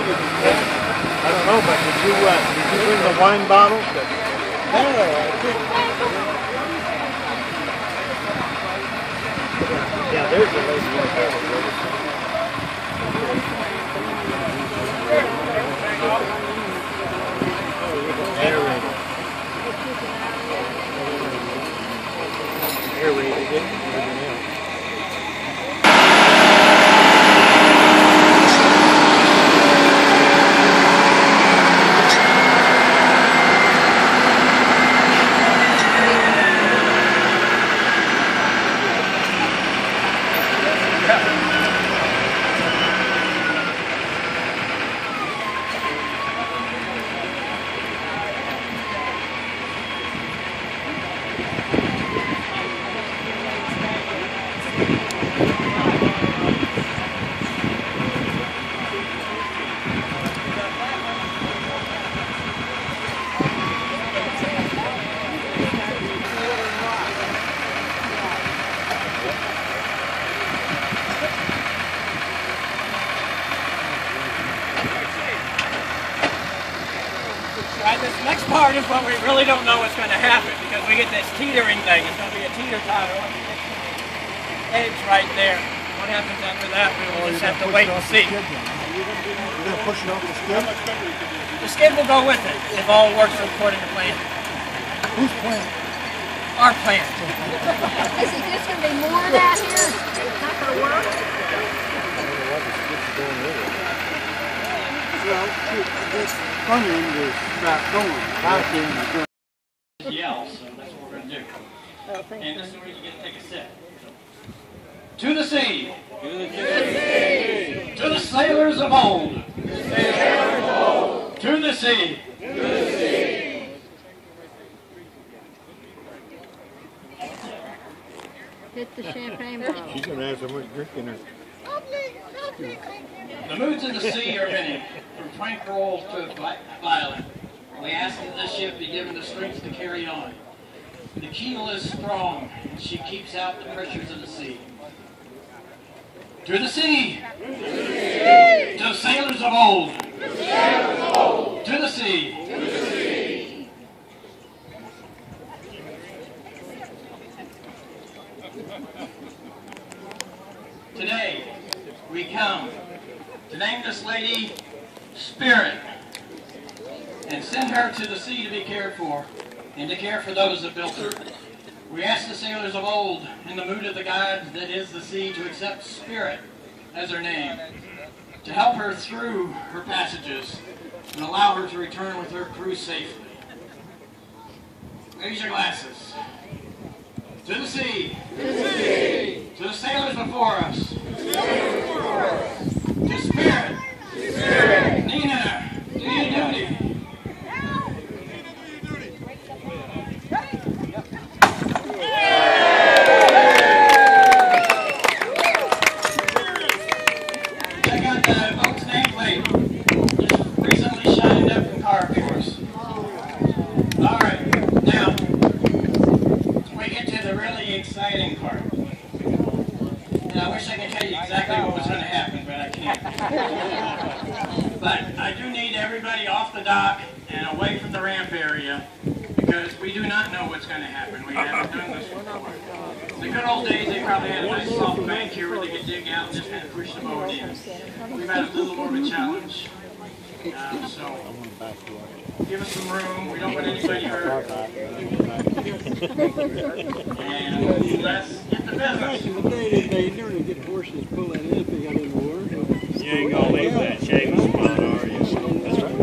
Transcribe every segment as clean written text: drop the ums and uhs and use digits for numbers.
I don't know, but did you bring the wine bottle? Yeah, there's a lady right there. Aerated it. Right, this next part is what we really don't know what's going to happen because we get this teetering thing. It's going to be a teeter-totter on the edge right there. What happens after that, we'll just have to wait and see. You're going to push it over the skid? The skid will go with it if all works according to plan. Whose plan? Our plan. Is it just going to be more of that here? It's not going to work? Well, this front end is not going. Back end is going. Yell, so that's what we're going to do. Oh, thank And you. this is where you get to take a sip. To the sea. To the sea. To the sailors of old. To the sailors of old. To the sea. To the sea. Hit the champagne bottle. She's going to have so much drink in her. The moods of the sea are many, from tranquil to violent. We ask that this ship be given the strength to carry on. The keel is strong, and she keeps out the pressures of the sea. To the sea! To the sea. To the sailors of old! To the sailors of old. To the sea! To the sea. Today, we come to name this lady Spirit and send her to the sea to be cared for and to care for those that built her. We ask the sailors of old in the mood of the God that is the sea to accept Spirit as her name, to help her through her passages and allow her to return with her crew safely. Raise your glasses. To the sea. To the sea. To the sailors before us. To the sailors before us. To Spirit. To Spirit. Nina, do your duty. Check out the boat's nameplate. Just recently shined up from car for us. Alright, now, we get to the really exciting part. And I wish I could tell you exactly what was going to happen, but I can't. But I do need everybody off the dock and away from the ramp area because we do not know what's going to happen. We haven't done this before. In the good old days, they probably had a nice soft bank here where they could dig out and just kind of push the boat in. We've had a little more of a challenge. So give us some room. We don't want anybody hurt. And let's get the business. In the day, they nearly get horses pulling in if they got in the water. You ain't gonna leave that shaving spot, are you? That's right.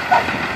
Thank you.